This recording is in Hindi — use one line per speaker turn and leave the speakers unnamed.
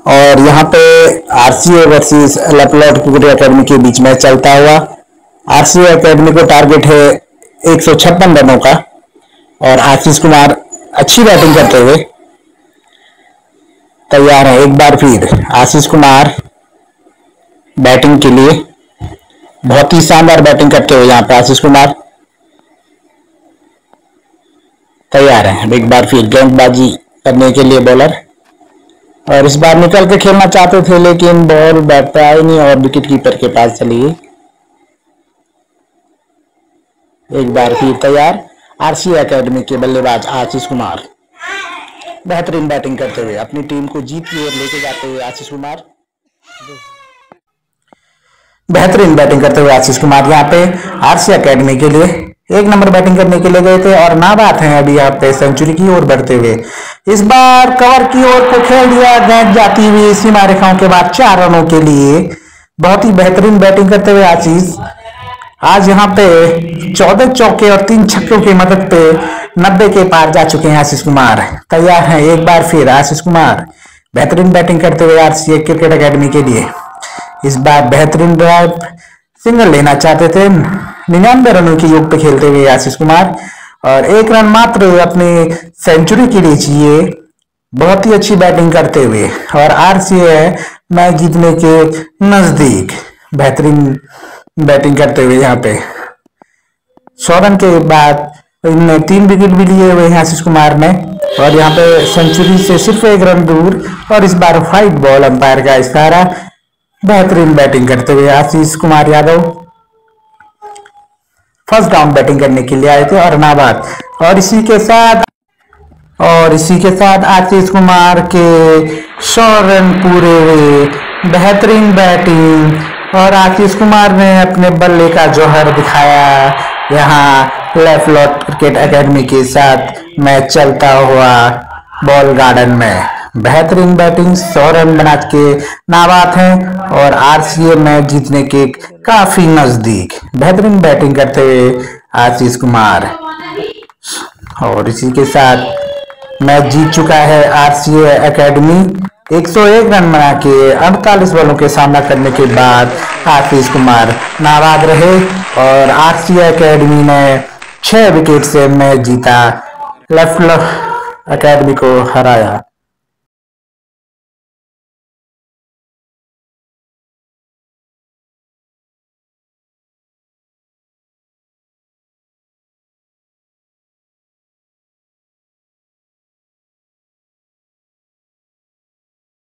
और यहाँ पे आरसीए वर्सेस लेपलॉट क्रिकेट एकेडमी के बीच मैच चलता हुआ। आरसीए एकेडमी को टारगेट है 156 रनों का और आशीष कुमार अच्छी बैटिंग करते हुए तैयार है। एक बार फिर आशीष कुमार बैटिंग के लिए, बहुत ही शानदार बैटिंग करते हुए यहाँ पे आशीष कुमार तैयार है। एक बार फिर गेंदबाजी करने के लिए बॉलर, और इस बार निकल के खेलना चाहते थे लेकिन बॉल बैट पे आई नहीं और विकेट कीपर के पास चली गई। एक बार फिर तैयार आरसीए एकेडमी के बल्लेबाज आशीष कुमार, बेहतरीन बैटिंग करते हुए अपनी टीम को जीत की ओर लेके जाते हुए आशीष कुमार, बेहतरीन बैटिंग करते हुए आशीष कुमार यहाँ पे आरसीए एकेडमी के लिए 1 नंबर बैटिंग करने के लिए गए थे और ना बात है अभी यहाँ पे सेंचुरी की ओर बढ़ते हुए। इस बार कवर की ओर को खेल दिया, गेंद जाती हुई सीमा रेखाओं के बाद 4 रनों के लिए बहुत ही बेहतरीन बैटिंग करते हुए आशीष आज यहाँ पे 14 चौके और 3 छक्कों की मदद पे 90 के पार जा चुके हैं। आशीष कुमार तैयार हैं। एक बार फिर आशीष कुमार बेहतरीन बैटिंग करते हुए आरसीए क्रिकेट एकेडमी के लिए इस बार बेहतरीन ड्राइव सिंगल लेना चाहते थे। 99 रनों की योग पे खेलते हुए आशीष कुमार और 1 रन मात्र अपनी सेंचुरी के लिए चाहिए। बहुत ही अच्छी बैटिंग करते हुए और आरसीए मैच जीतने के नजदीक बेहतरीन बैटिंग करते हुए यहाँ पे 100 रन के बाद इनमें 3 विकेट भी लिए हुए हैं आशीष कुमार ने और यहाँ पे सेंचुरी से सिर्फ 1 रन दूर। और इस बार व्हाइट बॉल, अंपायर का इशारा। बेहतरीन बैटिंग करते हुए Ashish Kumar Yadav first down batting करने के लिए आए थे और नाबाद, और इसी के साथ आशीष कुमार के 100 रन पूरे हुए। बेहतरीन बैटिंग और आशीष कुमार ने अपने बल्ले का जौहर दिखाया। यहाँ लेपलॉट क्रिकेट एकेडमी के साथ मैच चलता हुआ बॉल गार्डन में बेहतरीन बैटिंग, 100 रन बना के नाबाद हैं और आरसीए मैच जीतने के काफी नजदीक। बेहतरीन बैटिंग करते हुए आशीष कुमार और इसी के साथ मैच जीत चुका है आरसीए एकेडमी। 101 रन बना के 48 बॉलों के सामना करने के बाद आशीष कुमार नाबाद रहे और आरसीए एकेडमी ने 6 विकेट से मैच जीता, लेपलॉट एकेडमी को हराया।